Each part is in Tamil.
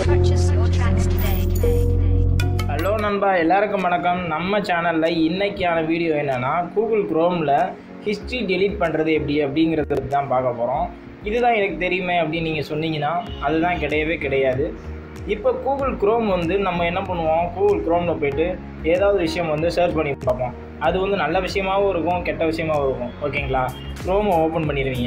Purchase your tracks today. Hello நண்பா, எல்லாருக்கும் வணக்கம். நம்ம சேனலில் இன்றைக்கான வீடியோ என்னென்னா, கூகுள் குரோமில் ஹிஸ்ட்ரி டெலீட் பண்ணுறது எப்படி அப்படிங்கிறத தான் பார்க்க போகிறோம். இதுதான் எனக்கு தெரியுமே அப்படின்னு நீங்கள் சொன்னீங்கன்னா அதுதான் கிடையவே கிடையாது. இப்போ கூகுள் குரோம் வந்து நம்ம என்ன பண்ணுவோம், கூகுள் குரோமில் போய்ட்டு ஏதாவது விஷயம் வந்து சர்ச் பண்ணி பார்ப்போம். அது வந்து நல்ல விஷயமாகவும் இருக்கும், கெட்ட விஷயமாகவும் இருக்கும். ஓகேங்களா, குரோமை ஓப்பன் பண்ணிடுவீங்க.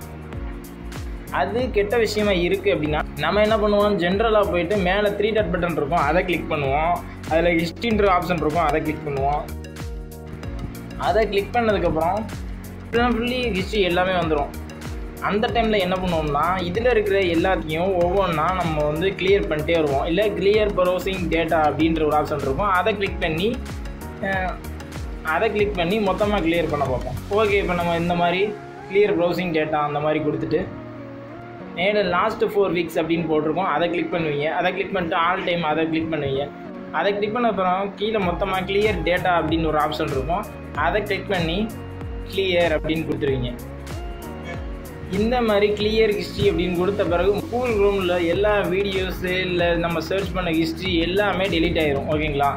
அது கெட்ட விஷயமா இருக்குது அப்படின்னா நம்ம என்ன பண்ணுவோம், ஜென்ரலாக போய்ட்டு மேலே 3 டாட் பட்டன் இருக்கும், அதை கிளிக் பண்ணுவோம். அதில் ஹிஸ்ட்ரின்ற ஆப்ஷன் இருக்கும், அதை கிளிக் பண்ணுவோம். அதை கிளிக் பண்ணதுக்கப்புறம் ஃபுல்லி ஹிஸ்ட்ரி எல்லாமே வந்துடும். அந்த டைமில் என்ன பண்ணுவோம்னா, இதில் இருக்கிற எல்லாத்தையும் ஒவ்வொன்றா நம்ம வந்து கிளியர் பண்ணிட்டே வருவோம். இல்லை கிளியர் ப்ரௌசிங் டேட்டா அப்படின்ற ஒரு ஆப்ஷன் இருக்கும், அதை கிளிக் பண்ணி மொத்தமாக கிளியர் பண்ண பார்ப்போம். ஓகே, இப்போ நம்ம இந்த மாதிரி கிளியர் ப்ரௌசிங் டேட்டா அந்த மாதிரி கொடுத்துட்டு மேலே லாஸ்ட் 4 வீக்ஸ் அப்படின்னு போட்டிருக்கோம், அதை கிளிக் பண்ணுவீங்க. அதை கிளிக் பண்ணிட்டு ஆல் டைம் அதை கிளிக் பண்ணுவீங்க. அதை கிளிக் பண்ண அப்புறம் கீழே மொத்தமாக கிளியர் டேட்டா அப்படின்னு ஒரு ஆப்ஷன் இருக்கும், அதை கிளிக் பண்ணி கிளியர் அப்படின்னு கொடுத்துருவீங்க. இந்த மாதிரி கிளியர் ஹிஸ்ட்ரி அப்படின்னு கொடுத்த பிறகு கூகுள் குரோமில் எல்லா வீடியோஸு இல்லை நம்ம சர்ச் பண்ண ஹிஸ்ட்ரி எல்லாமே டெலீட் ஆயிரும். ஓகேங்களா,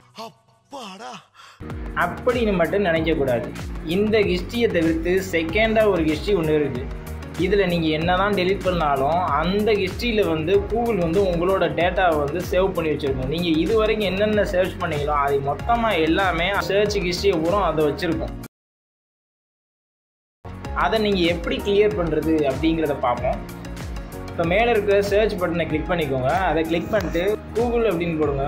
அப்படின்னு மட்டும் நினைக்கக்கூடாது. இந்த ஹிஸ்ட்ரியை தவிர்த்து செகண்டாக ஒரு ஹிஸ்ட்ரி ஒன்று இருக்குது. இதில் நீங்கள் என்ன தான் டெலீட் பண்ணாலும் அந்த ஹிஸ்ட்ரியில் வந்து கூகுள் வந்து உங்களோட டேட்டாவை வந்து சேவ் பண்ணி வச்சுருக்கோம். நீங்கள் இது வரைக்கும் என்னென்ன சர்ச் பண்ணீங்களோ அது மொத்தமாக எல்லாமே சர்ச் ஹிஸ்ட்ரியை பூரா அதை வச்சுருக்கோம். அதை நீங்கள் எப்படி கிளியர் பண்ணுறது அப்படிங்கிறத பார்ப்போம். இப்போ மேலே இருக்கிற சர்ச் பட்டனை கிளிக் பண்ணிக்கோங்க. அதை கிளிக் பண்ணிட்டு கூகுள் அப்படின்னு போடுங்க.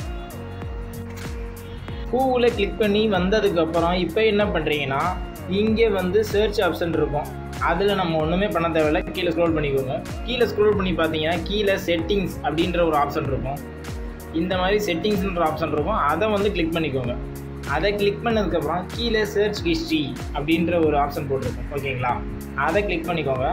கூகுளை கிளிக் பண்ணி வந்ததுக்கப்புறம் இப்போ என்ன பண்ணுறீங்கன்னா, இங்கே வந்து சர்ச் ஆப்ஷன் இருக்கும், அதில் நம்ம ஒன்றுமே பண்ண தேவையில்லை. கீழே ஸ்க்ரோல் பண்ணிக்கோங்க. கீழே ஸ்க்ரோல் பண்ணி பார்த்தீங்கன்னா கீழே செட்டிங்ஸ் அப்படின்ற ஒரு ஆப்ஷன் இருக்கும். இந்த மாதிரி செட்டிங்ஸ்ன்ற ஆப்ஷன் இருக்கும், அதை வந்து கிளிக் பண்ணிக்கோங்க. அதை கிளிக் பண்ணதுக்கப்புறம் கீழே சர்ச் ஹிஸ்ட்ரி அப்படின்ற ஒரு ஆப்ஷன் போட்டிருக்கும். ஓகேங்களா, அதை கிளிக் பண்ணிக்கோங்க.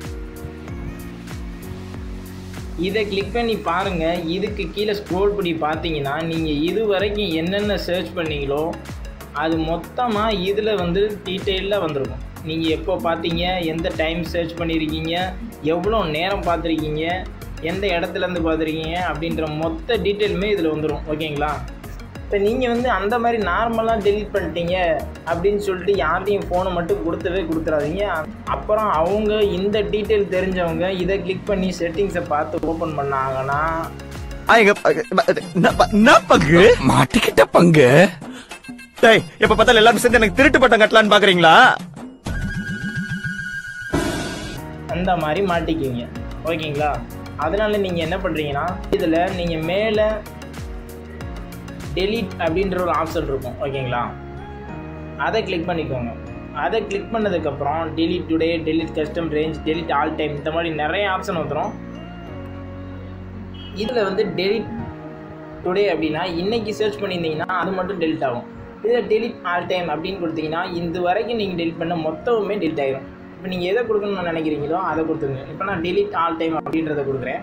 இதை கிளிக் பண்ணி பாருங்கள். இதுக்கு கீழே ஸ்க்ரோல் பண்ணி பார்த்தீங்கன்னா நீங்கள் இது வரைக்கும் என்னென்ன சர்ச் பண்ணீங்களோ அது மொத்தமாக இதில் வந்து டீட்டெயிலாக வந்துருக்கும். நீங்கள் எப்போ பார்த்தீங்க, எந்த டைம் சர்ச் பண்ணியிருக்கீங்க, எவ்வளோ நேரம் பார்த்துருக்கீங்க, எந்த இடத்துலேருந்து பார்த்துருக்கீங்க அப்படின்ற மொத்த டீட்டெயிலுமே இதில் வந்துடும். ஓகேங்களா, இப்போ நீங்கள் வந்து அந்த மாதிரி நார்மலாக டெலீட் பண்ணிட்டீங்க அப்படின்னு சொல்லிட்டு யார்ட்டையும் ஃபோனை மட்டும் கொடுத்துறாதீங்க. அப்புறம் அவங்க இந்த டீட்டெயில் தெரிஞ்சவங்க இதை கிளிக் பண்ணி செட்டிங்ஸை பார்த்து ஓப்பன் பண்ணாங்கன்னா மாட்டிக்கிட்ட பங்கு எப்ப பார்த்தாலும் எல்லாரும் சேர்ந்து எனக்கு திருட்டு பட்டம் கட்டலான்னு பாக்குறீங்களா? அந்த மாதிரி மாட்டிக்குவீங்க. ஓகேங்களா, அதனால நீங்கள் என்ன பண்ணுறீங்கன்னா, இதில் நீங்கள் மேலே டெலீட் அப்படின்ற ஒரு ஆப்ஷன் இருக்கும். ஓகேங்களா, அதை கிளிக் பண்ணிக்கோங்க. அதை கிளிக் பண்ணதுக்கப்புறம் delete today, delete custom range, delete all time, இந்த மாதிரி நிறைய ஆப்ஷன் வந்துடும். இதில் வந்து டெலீட் டுடே அப்படின்னா இன்றைக்கி சர்ச் பண்ணியிருந்தீங்கன்னா அது மட்டும் டெலிட் ஆகும். இதில் டெலீட் ஆல் டைம் அப்படின்னு கொடுத்தீங்கன்னா இது வரைக்கும் நீங்கள் டெலிட் பண்ண மொத்தமுமே டெலிட் ஆகிடும். இப்போ நீங்கள் எதை கொடுக்கணும்னு நினைக்கிறீங்களோ அதை கொடுத்துருங்க. இப்போ நான் டெலீட் ஆல் டைம் அப்படின்றத கொடுக்குறேன்.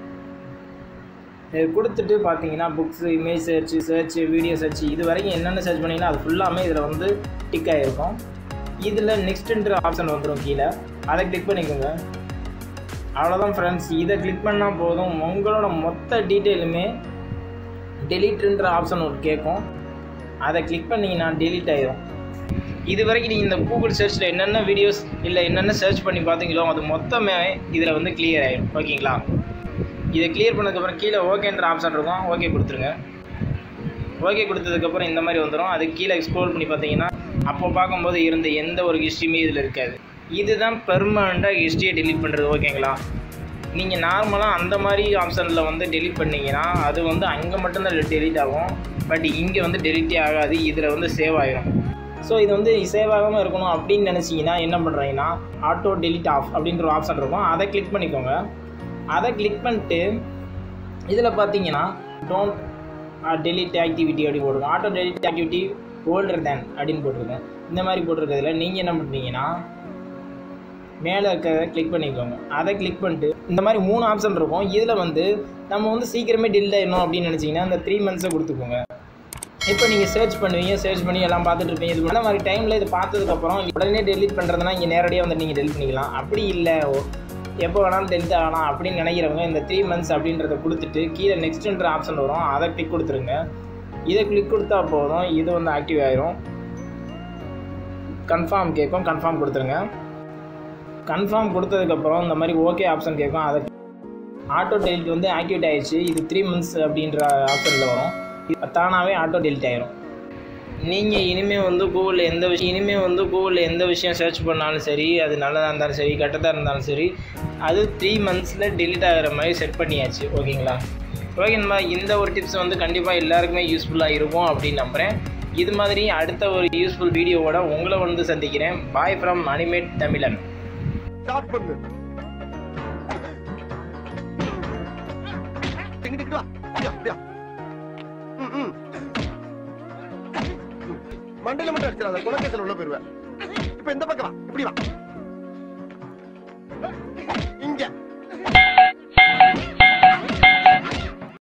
இது கொடுத்துட்டு பார்த்தீங்கன்னா books, image search, video search, இது வரைக்கும் என்னென்ன சர்ச் பண்ணிங்கன்னா அது ஃபுல்லாமே இதில் வந்து டிக் ஆகிருக்கும். இதில் நெக்ஸ்ட்டுன்ற ஆப்ஷன் வந்துடும் கீழே, அதை கிளிக் பண்ணிக்கோங்க. அவ்வளோதான் ஃப்ரெண்ட்ஸ், இதை கிளிக் பண்ணால் போதும், உங்களோட மொத்த டீட்டெயிலுமே டெலீட்ன்ற ஆப்ஷன் ஒரு கேட்கும், அதை கிளிக் பண்ணிங்கன்னா டெலீட் ஆகிடும். இது வரைக்கும் நீங்கள் இந்த கூகுள் சர்ச்சில் என்னென்ன வீடியோஸ் இல்லை என்னென்ன சர்ச் பண்ணி பார்த்தீங்களோ அது மொத்தமே இதில் வந்து கிளியர் ஆகிடும். ஓகேங்களா, இதை கிளியர் பண்ணதுக்கப்புறம் கீழே ஓகேன்ற ஆப்ஷன் இருக்கும், ஓகே கொடுத்துருங்க. ஓகே கொடுத்ததுக்கப்புறம் இந்த மாதிரி வந்துடும். அது கீழே ஸ்க்ரோல் பண்ணி பார்த்தீங்கன்னா அப்போ பார்க்கும்போது இருந்த எந்த ஒரு ஹிஸ்ட்ரியுமே இதில் இருக்காது. இதுதான் பெர்மனண்ட்டாக ஹிஸ்ட்ரியை டெலீட் பண்ணுறது. ஓகேங்களா, நீங்கள் நார்மலாக அந்த மாதிரி ஆப்ஷனில் வந்து டெலீட் பண்ணிங்கன்னா அது வந்து அங்கே மட்டும்தான் டெலீட் ஆகும், பட் இங்கே வந்து டெலீட்டே ஆகாது, இதில் வந்து சேவ் ஆகிடும். ஸோ இது வந்து சேவ் ஆகாமல் இருக்கணும் அப்படின்னு நினச்சிங்கன்னா என்ன பண்ணுறீங்கன்னா, ஆட்டோ டெலீட் ஆஃப் அப்படின்ற ஒரு ஆப்ஷன் இருக்கும், அதை கிளிக் பண்ணிக்கோங்க. அதை கிளிக் பண்ணிட்டு இதில் பார்த்தீங்கன்னா டோன்ட் டெலீட் ஆக்டிவிட்டி அப்படி போட்டிருக்கோம். Auto delete activity older than அப்படின்னு போட்டிருக்கேன். இந்த மாதிரி போட்டிருக்கிறதுல நீங்கள் என்ன பண்ணுறீங்கன்னா மேலே இருக்கிறத கிளிக் பண்ணிக்கோங்க. அதை கிளிக் பண்ணிட்டு இந்த மாதிரி 3 ஆப்ஷன் இருக்கும். இதில் வந்து நம்ம வந்து சீக்கிரமே டெலீட் ஆகிடணும் அப்படின்னு நினச்சிங்கன்னா இந்த 3 months கொடுத்துக்கோங்க. இப்போ நீங்கள் சர்ச் பண்ணுவீங்க, சர்ச் பண்ணி எல்லாம் பார்த்துட்டு இருப்பீங்க. இது அந்த மாதிரி டைமில் இது பார்த்ததுக்கப்புறம் உடனே டெலிட் பண்ணுறதுனா இங்கே நேரடியாக வந்து நீங்கள் டெலிட் பண்ணிக்கலாம். அப்படி இல்லை எப்போ வேணாலும் டெலிட் ஆகலாம் அப்படின்னு நினைக்கிறவங்க இந்த 3 months அப்படின்றத கொடுத்துட்டு கீழே நெக்ஸ்ட்ன்ற ஆப்ஷன் வரும், அதை கிளிக் கொடுத்துருங்க. இதை கிளிக் கொடுத்தா போதும், இது வந்து ஆக்டிவ் ஆயிரும். கன்ஃபார்ம் கேட்கும், கன்ஃபார்ம் கொடுத்துருங்க. கன்ஃபார்ம் கொடுத்ததுக்கப்புறம் இந்த மாதிரி ஓகே ஆப்ஷன் கேட்கும், அதை ஆட்டோ டெலிட் வந்து ஆக்டிவேட் ஆகிடுச்சு. இது 3 months அப்படின்ற ஆப்ஷனில் வரும், தானாகவே ஆட்டோ டெலிட் ஆயிரும். நீங்கள் இனிமேல் வந்து கூகுளில் எந்த விஷயம் சர்ச் பண்ணாலும் சரி, அது நல்லதாக இருந்தாலும் சரி கெட்டதாக இருந்தாலும் சரி, அது 3 monthsல டெலிட் ஆகிற மாதிரி செட் பண்ணியாச்சு. ஓகேங்களா? ஓகேங்களா? இந்த ஒரு டிப்ஸ் வந்து கண்டிப்பாக எல்லாருக்குமே யூஸ்ஃபுல்லாக இருக்கும் அப்படின்னு நம்புகிறேன். இது மாதிரி அடுத்த ஒரு யூஸ்ஃபுல் வீடியோவோட உங்களை வந்து சந்திக்கிறேன். பாய் ஃப்ரம் அனிமேட் தமிழன். மண்டையில மட்டும் அடிச்சிடாத, குலக்கேசல் உள்ள போயிருவேன். இப்ப இந்த பக்கம் வா, இப்படி வா.